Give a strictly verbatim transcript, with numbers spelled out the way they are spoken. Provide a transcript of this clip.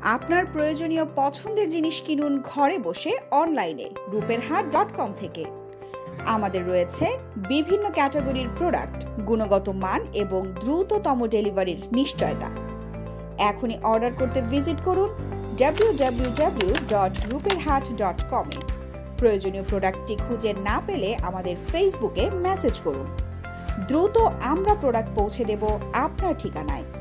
আপনার প্রয়োজনীয় পছন্দের জিনিস কিনুন ঘরে বসে অনলাইনে রূপের হাট ডট কম থেকে। আমাদের রয়েছে বিভিন্ন ক্যাটাগরির প্রোডাক্ট, গুণগত মান এবং দ্রুততম ডেলিভারির নিশ্চয়তা। এখনই অর্ডার করতে ভিজিট করুন ডাব্লিউ ডাব্লিউ ডাব্লিউ ডট রূপের হাট ডট কম এ। প্রয়োজনীয় প্রোডাক্টটি খুঁজে না পেলে আমাদের ফেসবুকে মেসেজ করুন। দ্রুত আমরা প্রোডাক্ট পৌঁছে দেব আপনার ঠিকানায়।